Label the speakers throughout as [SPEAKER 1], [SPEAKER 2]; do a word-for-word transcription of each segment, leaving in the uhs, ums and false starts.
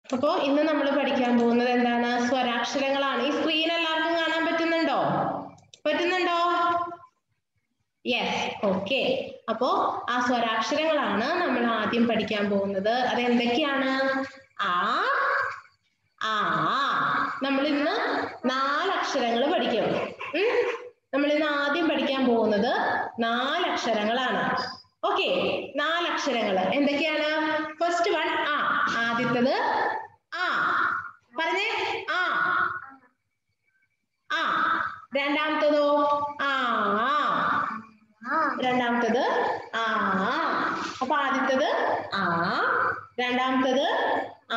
[SPEAKER 1] അപ്പോ ഇന്ന് നമ്മൾ പഠിക്കാൻ പോകുന്നത് എന്താണ്? സ്വരാക്ഷരങ്ങളാണ്. ഈ സ്ക്രീൻ എല്ലാവർക്കും കാണാൻ പറ്റുന്നുണ്ടോ? പറ്റുന്നുണ്ടോ? Yes, okay. അപ്പോ ആ സ്വരാക്ഷരങ്ങളാണ് നമ്മൾ ആദ്യം പഠിക്കാൻ പോകുന്നത്. അത് എന്തൊക്കെയാണ്? ആ, ആ. നമ്മൾ ഇന്ന് നാലക്ഷരങ്ങൾ പഠിക്കും. നമ്മൾ ഇന്ന് ആദ്യം പഠിക്കാൻ പോകുന്നത് നാലക്ഷരങ്ങളാണ്. ഓക്കെ, നാലക്ഷരങ്ങൾ എന്തൊക്കെയാണ്? ഫസ്റ്റ് വൺ ആ. ആദ്യത്തത് ആ. പറഞ്ഞേ ആ. ആ. രണ്ടാമത്തതോ ആ. രണ്ടാമത്തത് ആ. അപ്പൊ ആദ്യത്തത് ആ, രണ്ടാമത്തത് ആ.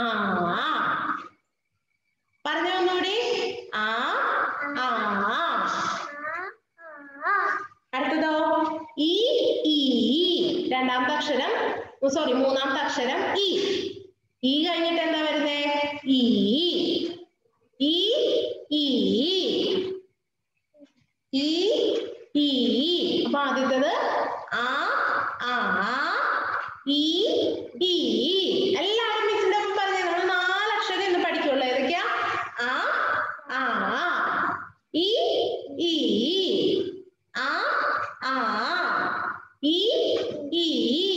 [SPEAKER 1] പറഞ്ഞ ഒന്നുകൂടി ആ, ആ. അടുത്തതോ ഈ, ഈ. രണ്ടാമത്തെ അക്ഷരം സോറി മൂന്നാമത്തെ അക്ഷരം ഈ. ഈ കഴിഞ്ഞിട്ട് എന്താ വരുന്നേ? ഈ, ഈ, ഈ, ഈ, ഈ. അപ്പൊ ആദ്യത്തത് ആ, ആ, ഈ, ഈ. എല്ലാവരും മിസ്സിന്റെ ഒപ്പം പറഞ്ഞേ. നമ്മൾ നാലക്ഷരം ഇന്ന് പഠിക്കുള്ളൂ. ഏതൊക്കെയാ? ആ, ആ, ഈ, ഈ, ആ, ആ, ഈ, ഈ.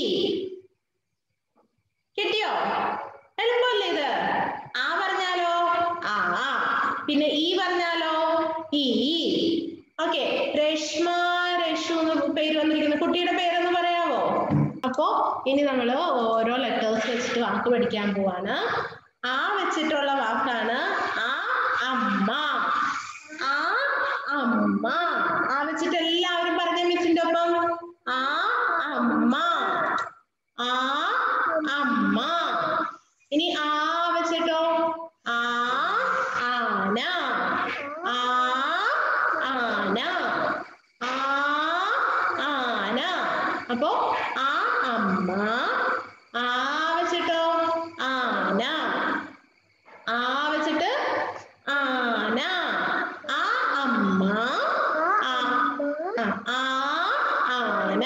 [SPEAKER 1] കിട്ടിയോ? എളുപ്പമല്ലേ ഇത്? ആ പറഞ്ഞാലോ ആ, പിന്നെ ഈ പറഞ്ഞാലോ ഈ. ഓക്കെ, രശ്മ, രശു എന്ന് പേര് വന്നിരിക്കുന്ന കുട്ടിയുടെ പേരൊന്ന് പറയാവോ? അപ്പോ ഇനി നമ്മൾ ഓരോ ലെറ്റേഴ്സ് വെച്ചിട്ട് വാക്ക് പഠിക്കാൻ പോവാണ്. ആ വെച്ചിട്ടുള്ള വാക്കാണ് ആ, അമ്മ. ആ, അമ്മ. ആ വെച്ചിട്ട് എല്ലാവരും പറഞ്ഞ മിസ്സിന്റെ ഒപ്പം ആ, അമ്മ. ആ, അമ്മ. ഇനി ആ വെച്ചിട്ടോ ആ, ആന. ആ, ആന. ആ, ആന. അപ്പോ ആ, അമ്മ. ആ വെച്ചിട്ടോ ആന. ആ വെച്ചിട്ട് ആന. ആ, അമ്മ. ആ, ആ, ആന.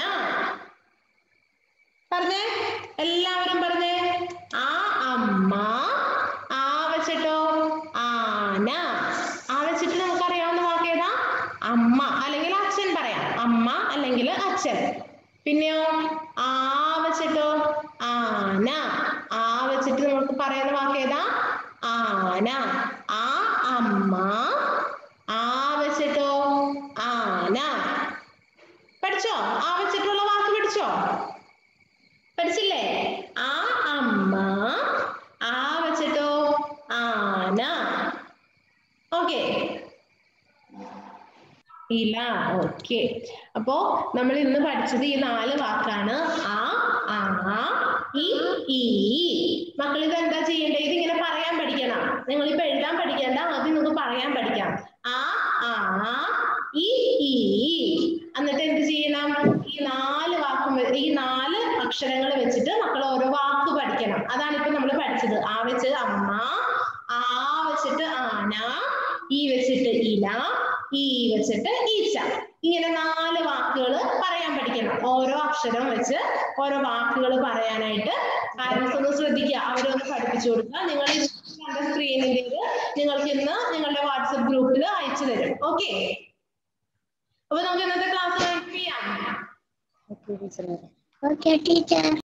[SPEAKER 1] പറഞ്ഞേ, എല്ലാവരും പറഞ്ഞേ. ആ, അമ്മ. ആ വെച്ചിട്ടോ ആന. ആ വെച്ചിട്ട് നമുക്ക് അറിയാവുന്ന വാക്ക് ഏതാ? അമ്മ അല്ലെങ്കിൽ അച്ഛൻ പറയാം. അമ്മ അല്ലെങ്കിൽ അച്ഛൻ. പിന്നെയോ ആ വെച്ചിട്ടോ ആന. ആ വെച്ചിട്ട് നമുക്ക് പറയുന്ന വാക്ക് ഏതാ? ആന. ആ, അമ്മ. ആ വെച്ചിട്ടോ ആന. പഠിച്ചോ? ആ വെച്ചിട്ടുള്ള വാക്ക് പഠിച്ചോ? പഠിച്ചില്ലേ? ആ, അമ്മ. ആ വെച്ചിട്ടോ ആന. ഓക്കെ, ഇല. ഓക്കെ, അപ്പോ നമ്മൾ ഇന്ന് പഠിച്ചത് ഈ നാല് വാക്കാണ്. ആ, ആ, ഈ, ഈ. മക്കൾ ഇത് എന്താ ചെയ്യേണ്ടത്? ഇതിങ്ങനെ പറയാൻ പഠിക്കണം. നിങ്ങളിപ്പോ എഴുതാൻ പഠിക്കണ്ട, ആദ്യം നിങ്ങൾക്ക് പറയാൻ പഠിക്കാം. ആ, ആ, ഈ, ഈ. എന്നിട്ട് എന്ത് ചെയ്യണം? ഈ നാല് വാക്കും ഈ നാല് അക്ഷരങ്ങൾ വെച്ചിട്ട് മക്കൾ ഓരോ വാക്ക് പഠിക്കണം. അതാണ് ഇപ്പൊ നമ്മൾ പഠിച്ചത്. ആ വെച്ച് അമ്മ, ആ വെച്ചിട്ട് ആന, ഈ വെച്ചിട്ട് ഇല, ഈ വെച്ചിട്ട് ഈച്ച. ഇങ്ങനെ നാല് വാക്കുകൾ പറയാൻ പഠിക്കണം. ഓരോ അക്ഷരം വെച്ച് ഓരോ വാക്കുകൾ പറയാനായിട്ട് പാരന്റ്സ് ഒന്ന് ശ്രദ്ധിക്കുക. അവരൊന്ന് പഠിപ്പിച്ചു കൊടുക്കുക. നിങ്ങൾ കണ്ട സ്ക്രീനിൽ നിങ്ങൾക്ക് ഇന്ന് നിങ്ങളുടെ വാട്സപ്പ് ഗ്രൂപ്പിൽ അയച്ചു തരും. ഓക്കെ, അപ്പൊ നമുക്ക് ഇന്നത്തെ ക്ലാസ് വൈൻഡ് ചെയ്യാം.
[SPEAKER 2] Okay teacher.